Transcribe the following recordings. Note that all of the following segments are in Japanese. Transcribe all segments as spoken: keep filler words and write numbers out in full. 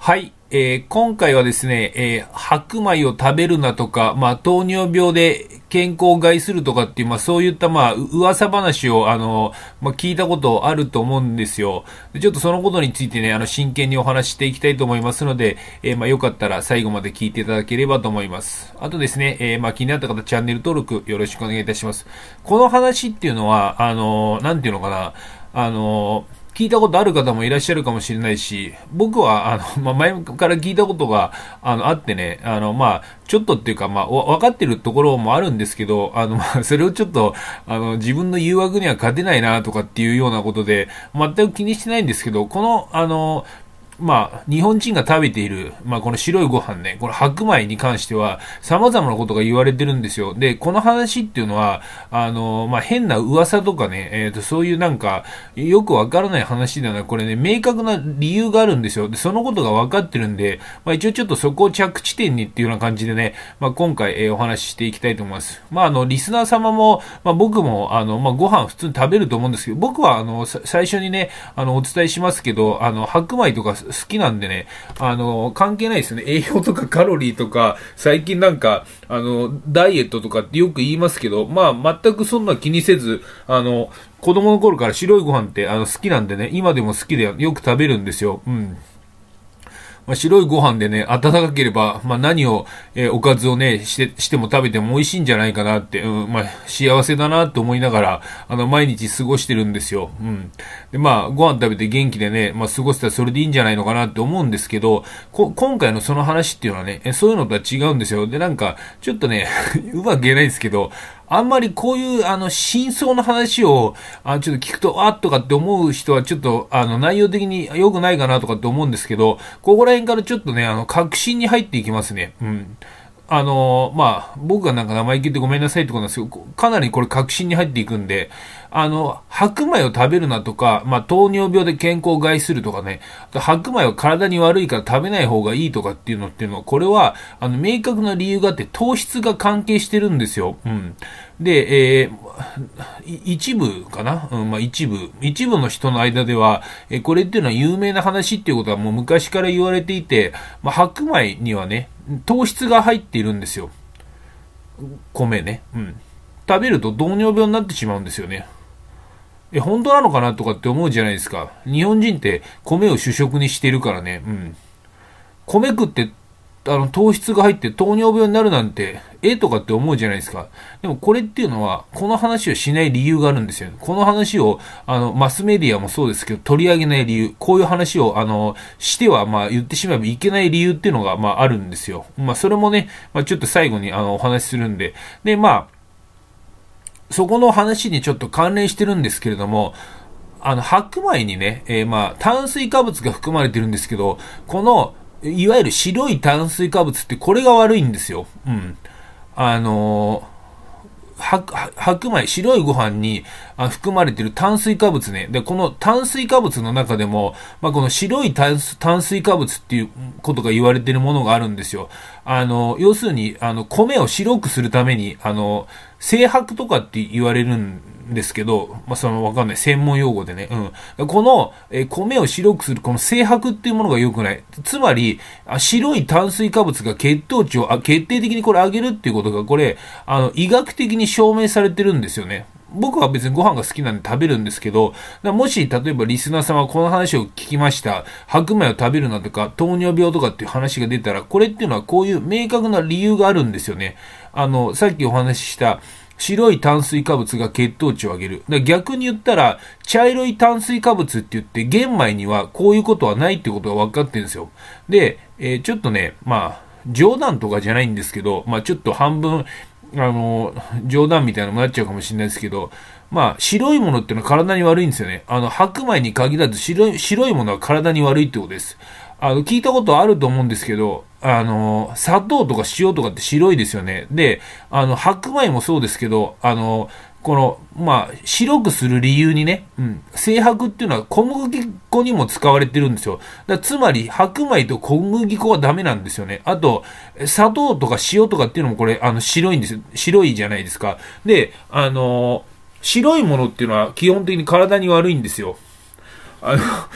はい、えー、今回はですね、えー、白米を食べるなとか、まあ、糖尿病で健康を害するとかっていう、まあ、そういった、まあ、噂話を、あの、まあ、聞いたことあると思うんですよ。でちょっとそのことについてね、あの、真剣にお話ししていきたいと思いますので、えー、まあ、よかったら最後まで聞いていただければと思います。あとですね、えー、まあ、気になった方、チャンネル登録よろしくお願いいたします。この話っていうのは、あの、なんていうのかな、あの、聞いたことある方もいらっしゃるかもしれないし、僕は、あの、まあ、前から聞いたことが、あの、あってね、あの、まあ、ちょっとっていうか、まあ、わかってるところもあるんですけど、あの、まあ、それをちょっと、あの、自分の誘惑には勝てないな、とかっていうようなことで、全く気にしてないんですけど、この、あの、まあ、日本人が食べている、まあ、この白いご飯ね、この白米に関しては、様々なことが言われてるんですよ。で、この話っていうのは、あの、まあ、変な噂とかね、えっと、そういうなんか、よくわからない話ではない、これね、明確な理由があるんですよ。で、そのことがわかってるんで、まあ、一応ちょっとそこを着地点にっていうような感じでね、まあ、今回、えー、お話ししていきたいと思います。まあ、あの、リスナー様も、まあ、僕も、あの、まあ、ご飯普通に食べると思うんですけど、僕は、あの、最初にね、あの、お伝えしますけど、あの、白米とか、好きなんでね、あの、関係ないですよね。栄養とかカロリーとか、最近なんか、あの、ダイエットとかってよく言いますけど、まあ、全くそんな気にせず、あの、子供の頃から白いご飯って、あの、好きなんでね、今でも好きでよく食べるんですよ。うん。まあ、白いご飯でね、温かければ、まあ、何を、えー、おかずをね、して、しても食べても美味しいんじゃないかなって、うん、まあ、幸せだなって思いながら、あの、毎日過ごしてるんですよ。うん。で、まあ、ご飯食べて元気でね、まあ、過ごせたらそれでいいんじゃないのかなって思うんですけど、こ、今回のその話っていうのはね、そういうのとは違うんですよ。で、なんか、ちょっとね、うまく言えないんですけど、あんまりこういう、あの、真相の話を、あちょっと聞くと、あっとかって思う人は、ちょっと、あの、内容的に良くないかなとかって思うんですけど、ここら辺からちょっとね、あの、確信に入っていきますね。うん。あのー、まあ、僕がなんか生意気言ってごめんなさいってことなんですけど、かなりこれ確信に入っていくんで、あの、白米を食べるなとか、まあ、糖尿病で健康を害するとかね、白米は体に悪いから食べない方がいいとかっていうのっていうのは、これは、あの、明確な理由があって、糖質が関係してるんですよ。うん。で、えー、一部かな、うん、まあ一部、一部の人の間では、えー、これっていうのは有名な話っていうことはもう昔から言われていて、まあ白米にはね、糖質が入っているんですよ。米ね。うん。食べると糖尿病になってしまうんですよね。え、本当なのかなとかって思うじゃないですか。日本人って米を主食にしてるからね。うん。米食ってあの、糖質が入って糖尿病になるなんて、えとかって思うじゃないですか。でもこれっていうのは、この話をしない理由があるんですよ。この話を、あの、マスメディアもそうですけど、取り上げない理由、こういう話を、あの、しては、まあ、言ってしまえばいけない理由っていうのが、まあ、あるんですよ。まあ、それもね、まあ、ちょっと最後に、あの、お話しするんで。で、まあ、そこの話にちょっと関連してるんですけれども、あの、白米にね、えー、まあ、炭水化物が含まれてるんですけど、この、いわゆる白い炭水化物ってこれが悪いんですよ。うん。あのー、白、白米、白いご飯に含まれている炭水化物ね。で、この炭水化物の中でも、まあ、この白い炭水化物っていうことが言われているものがあるんですよ。あの、要するに、あの、米を白くするために、あの、精白とかって言われるんですけど、まあ、そのわかんない。専門用語でね。うん。この、えー、米を白くする、この精白っていうものが良くない。つまり、白い炭水化物が血糖値を、あ、決定的にこれ上げるっていうことが、これ、あの、医学的に証明されてるんですよね。僕は別にご飯が好きなんで食べるんですけど、もし、例えばリスナー様この話を聞きました。白米を食べるなとか、糖尿病とかっていう話が出たら、これっていうのはこういう明確な理由があるんですよね。あの、さっきお話しした、白い炭水化物が血糖値を上げる。だ逆に言ったら、茶色い炭水化物って言って、玄米にはこういうことはないってことが分かってるんですよ。で、えー、ちょっとね、まあ、冗談とかじゃないんですけど、まあちょっと半分、あの、冗談みたいなのもなっちゃうかもしれないですけど、まあ、白いものってのは体に悪いんですよね。あの、白米に限らず白い、白いものは体に悪いってことです。あの、聞いたことあると思うんですけど、あの、砂糖とか塩とかって白いですよね。で、あの、白米もそうですけど、あの、この、まあ、白くする理由にね、うん、精白っていうのは小麦粉にも使われてるんですよ。だつまり、白米と小麦粉はダメなんですよね。あと、砂糖とか塩とかっていうのもこれ、あの、白いんですよ。白いじゃないですか。で、あの、白いものっていうのは基本的に体に悪いんですよ。あの、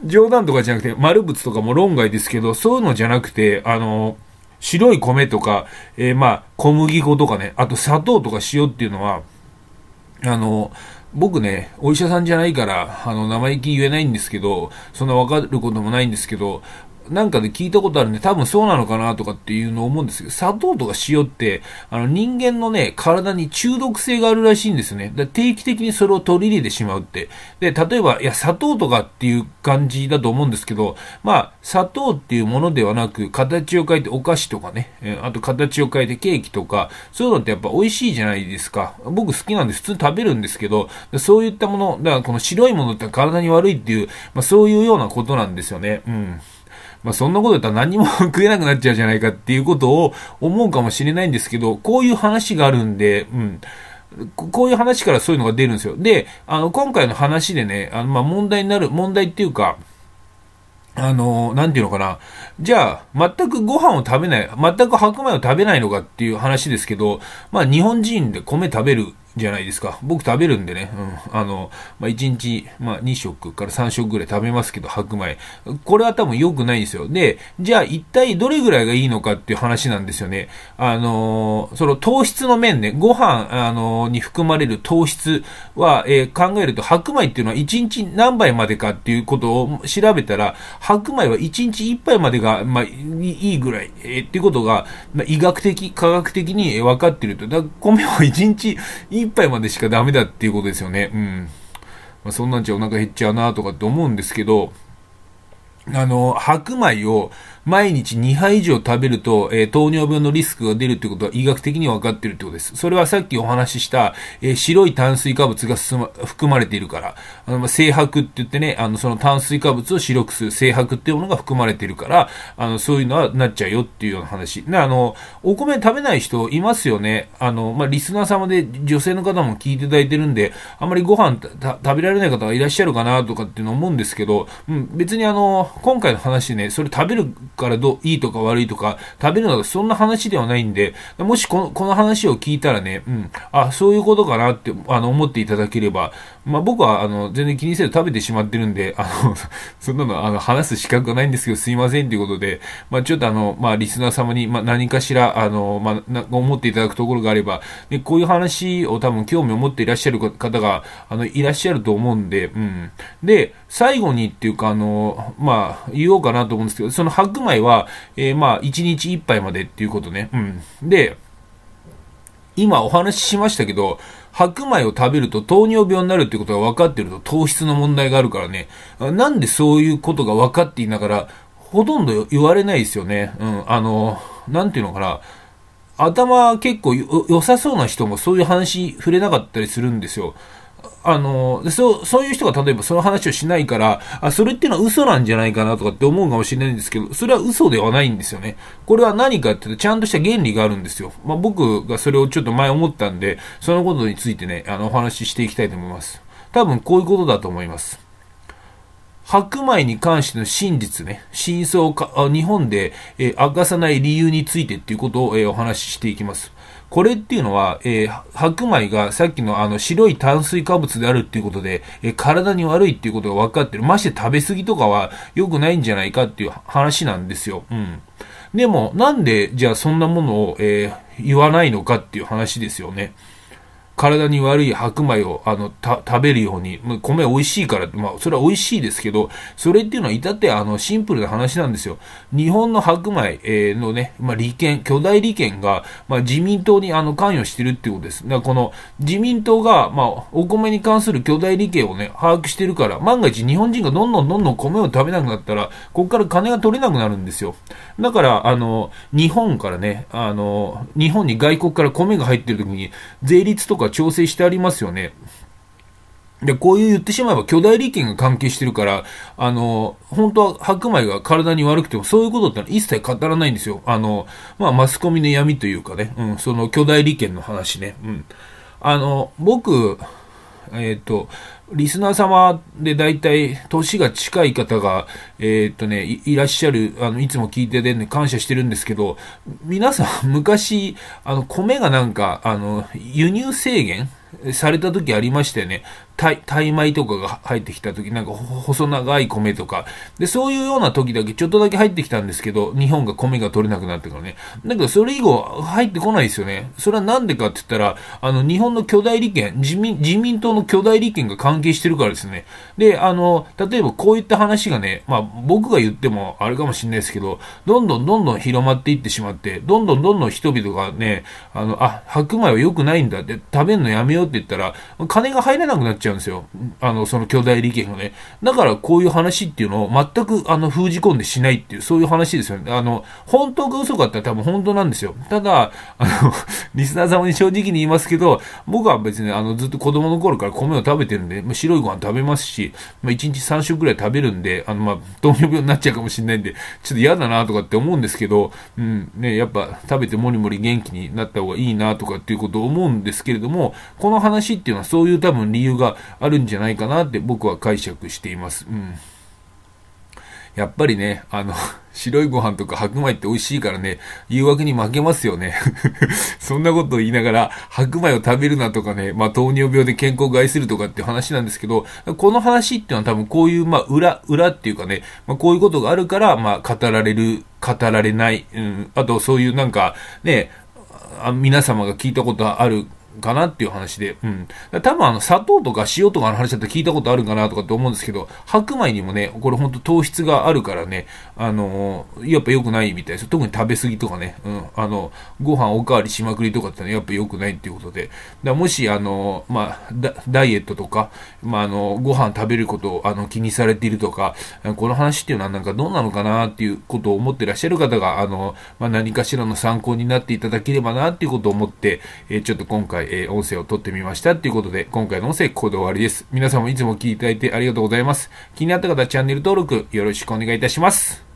冗談とかじゃなくて、丸物とかも論外ですけど、そういうのじゃなくて、あの、白い米とか、えー、まあ、小麦粉とかね、あと砂糖とか塩っていうのは、あの、僕ね、お医者さんじゃないから、あの、生意気言えないんですけど、そんなわかることもないんですけど、なんかで聞いたことあるんで、多分そうなのかなとかっていうのを思うんですけど、砂糖とか塩って、あの人間のね、体に中毒性があるらしいんですよね。だ定期的にそれを取り入れてしまうって。で、例えば、いや、砂糖とかっていう感じだと思うんですけど、まあ、砂糖っていうものではなく、形を変えてお菓子とかね、あと形を変えてケーキとか、そういうのってやっぱ美味しいじゃないですか。僕好きなんで普通に食べるんですけど、そういったもの、だからこの白いものって体に悪いっていう、まあそういうようなことなんですよね。うん。まあそんなこと言ったら何も食えなくなっちゃうじゃないかっていうことを思うかもしれないんですけど、こういう話があるんで、うん。こういう話からそういうのが出るんですよ。で、あの、今回の話でね、あの、まあ問題になる、問題っていうか、あの、なんていうのかな。じゃあ、全くご飯を食べない、全く白米を食べないのかっていう話ですけど、まあ日本人で米食べるじゃないですか。僕食べるんでね。うん。あの、まあ、いちにち、まあ、に食からさん食ぐらい食べますけど、白米。これは多分良くないんですよ。で、じゃあ一体どれぐらいがいいのかっていう話なんですよね。あのー、その糖質の面ね、ご飯、あのー、に含まれる糖質は、えー、考えると白米っていうのはいちにち何杯までかっていうことを調べたら、白米はいちにちいっぱいまでが、まあ、いいぐらい、えー、っていうことが、まあ、医学的、科学的に分かっていると。だから米はいちにちいっぱいまでしかダメだっていうことですよね。うん。まあ、そんなんじゃお腹減っちゃうなとかって思うんですけど、あの、白米を毎日にはい以上食べると、えー、糖尿病のリスクが出るってことは医学的に分かっているってことです。それはさっきお話しした、えー、白い炭水化物がま含まれているから、あの、まあ、精白って言ってね、あの、その炭水化物を白くする精白っていうものが含まれているから、あの、そういうのはなっちゃうよっていうような話。で、あの、お米食べない人いますよね。あの、まあ、リスナー様で女性の方も聞いていただいてるんで、あんまりご飯食べられない方がいらっしゃるかなとかっていうのを思うんですけど、うん、別にあの、今回の話ね、それ食べるからどう、いいとか悪いとか、食べるのがそんな話ではないんで、もしこの、この話を聞いたらね、うん、あ、そういうことかなって、あの、思っていただければ、まあ、僕は、あの、全然気にせず食べてしまってるんで、あの、そんなの、あの、話す資格がないんですけど、すいませんということで、まあ、ちょっとあの、まあ、リスナー様に、まあ、何かしら、あの、まあ、な思っていただくところがあれば、で、こういう話を多分興味を持っていらっしゃる方が、あの、いらっしゃると思うんで、うん。で、最後にっていうか、あの、まあ、言おうかなと思うんですけど、その白米は、えー、まあ、いちにちいっぱいまでっていうことね。うん。で、今お話ししましたけど、白米を食べると糖尿病になるってことが分かってると糖質の問題があるからね。なんでそういうことが分かっていながら、ほとんど言われないですよね。うん。あの、なんていうのかな。頭結構良さそうな人もそういう話触れなかったりするんですよ。あの、そう、そういう人が例えばその話をしないから、あ、それっていうのは嘘なんじゃないかなとかって思うかもしれないんですけど、それは嘘ではないんですよね。これは何かっていうと、ちゃんとした原理があるんですよ。まあ、僕がそれをちょっと前思ったんで、そのことについてね、あの、お話ししていきたいと思います。多分こういうことだと思います。白米に関しての真実ね、真相をか、日本で、えー、明かさない理由についてっていうことを、えー、お話ししていきます。これっていうのは、えー、白米がさっきのあの白い炭水化物であるっていうことで、えー、体に悪いっていうことが分かってる。まして食べ過ぎとかは良くないんじゃないかっていう話なんですよ。うん。でも、なんでじゃあそんなものを、えー、言わないのかっていう話ですよね。体に悪い白米を、あの、た、食べるように、米美味しいから、まあ、それは美味しいですけど、それっていうのは至って、あの、シンプルな話なんですよ。日本の白米、えー、のね、まあ、利権、巨大利権が、まあ、自民党に、あの、関与してるっていうことです。だから、この、自民党が、まあ、お米に関する巨大利権をね、把握してるから、万が一日本人がどんどんどんどん米を食べなくなったら、ここから金が取れなくなるんですよ。だから、あの、日本からね、あの、日本に外国から米が入ってる時に、税率とか調整してありますよね。で、こういう言ってしまえば巨大利権が関係してるから、あの、本当は白米が体に悪くてもそういうことってのは一切語らないんですよ。あの、まあ、マスコミの闇というかね、うん、その巨大利権の話ね。うん。あの、僕、えっと、リスナー様で大体年が近い方が、えっとねい、いらっしゃる、あの、いつも聞いててね、感謝してるんですけど、皆さん昔、あの、米がなんか、あの、輸入制限された時ありましたよね。 タイ、タイ米とかが入ってきた時、なんか細長い米とか、で、そういうような時だけちょっとだけ入ってきたんですけど、日本が米が取れなくなってからね。だけど、それ以後入ってこないですよね。それはなんでかって言ったら、あの、日本の巨大利権、自民、自民党の巨大利権が関係してるからですね。で、あの、例えばこういった話がね、まあ、僕が言ってもあれかもしれないですけど、どんどんどんどん広まっていってしまって、どんどんどんどん人々がね、あの、あ、白米は良くないんだって、食べるのやめようって言ったら、金が入れなくなっちゃうんですよ。あの、その巨大利権がね。だからこういう話っていうのを全く、あの、封じ込んでしないっていう、そういう話ですよね。あの、本当か嘘かって多分本当なんですよ。ただ、あの、リスナー様に正直に言いますけど、僕は別にあの、ずっと子供の頃から米を食べてるんで、まあ、白いご飯食べますし、まあ、いちにちさん食ぐらい食べるんで、あの、まあ、糖尿病になっちゃうかもしれないんで、ちょっと嫌だなとかって思うんですけど、うん、ね、やっぱ食べてもりもり元気になった方がいいなとかっていうことを思うんですけれども、この話っていうのはそういう多分理由があるんじゃないかなって僕は解釈しています。うん。やっぱりね、あの、白いご飯とか白米って美味しいからね、誘惑に負けますよね。そんなことを言いながら、白米を食べるなとかね、まあ糖尿病で健康を害するとかっていう話なんですけど、この話っていうのは多分こういう、まあ裏、裏っていうかね、まあこういうことがあるから、まあ語られる、語られない、うん、あとそういうなんか、ね、あ皆様が聞いたことある、かなっていう話で、うん。多分あの、砂糖とか塩とかの話だって聞いたことあるかなとかって思うんですけど、白米にもね、これほんと糖質があるからね、あのー、やっぱ良くないみたいです。特に食べ過ぎとかね、うん。あの、ご飯おかわりしまくりとかってのはやっぱ良くないっていうことで、だもしあのー、まあダ、ダイエットとか、まあ、あの、ご飯食べることをあの気にされているとか、この話っていうのはなんかどうなのかなっていうことを思ってらっしゃる方が、あの、まあ、何かしらの参考になっていただければなっていうことを思って、えー、ちょっと今回、えー、音声を撮ってみましたっていうことで、今回の音声ここで終わりです。皆さんもいつも聞いていただいてありがとうございます。気になった方はチャンネル登録よろしくお願いいたします。